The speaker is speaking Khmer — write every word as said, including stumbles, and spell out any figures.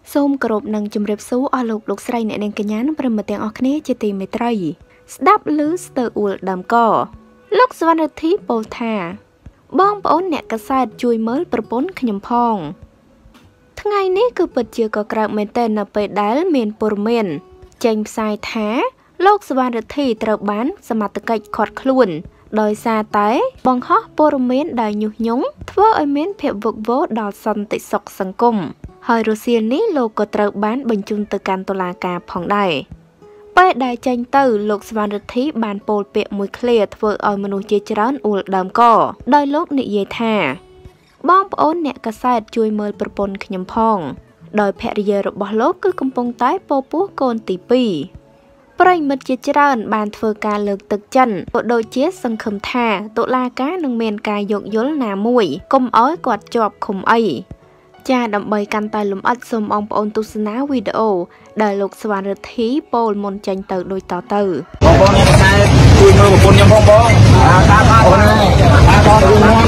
សូមគោរពនឹងជម្រាបសួរអស់លោកលោកស្រីអ្នកនាងកញ្ញានិងប្រិយមិត្តទាំងអស់គ្នាជាទីមេត្រីស្ដាប់ឮស្ទើរអួលដើមកលោកសវណ្ណរិទ្ធីពោលថាបងប្អូនអ្នកកាសែតជួយមើលប្រពន្ធខ្ញុំផងថ្ងៃនេះគឺពិតជាក៏ក្រើកមែនទែននៅពេលដែលមានព័ត៌មានចេញផ្សាយថាលោកសវណ្ណរិទ្ធីត្រូវបានសមត្ថកិច្ចឃាត់ខ្លួនដោយសារតែបង្ហោះព័ត៌មានដែលញុះញង់ធ្វើឲ្យមានភាពវឹកវរដល់សន្តិសុខសង្គមហើយរសៀលនេះលោកក៏ត្រូវបានបញ្ជូនទៅកាន់តុលាការផងដែរពេលដែលចេញទៅលោកសវណ្ណរិទ្ធីបានពោលពាក្យមួយឃ្លាធ្វើឲ្យមនុស្សជាច្រើនអួលដើមកដោយលោកនិយាយថាបងប្អូនអ្នកកាសែតជួយមើលប្រពន្ធខ្ញុំផងដោយភរិយារបស់លោកគឺកំពុងតែពោពោះកូនទីពីរប្រិយមិត្តជាច្រើនបានធ្វើការលើកទឹកចិត្តក៏ដូចជាសង្ឃឹមថាតុលាការនឹងមានការយោគយល់ណាមួយកុំឲ្យគាត់ជាប់ឃុំអីចាដើម្បីកាន់តែលំអិតសូមបងប្អូនទស្សនាវីដេអូដែលលោកសវណ្ណរិទ្ធីពោលមុនចេញទៅដូចតទៅបងប្អូនអ្នកតែជួយមើលប្រពន្ធខ្ញុំផងបងតាមបងតាមបង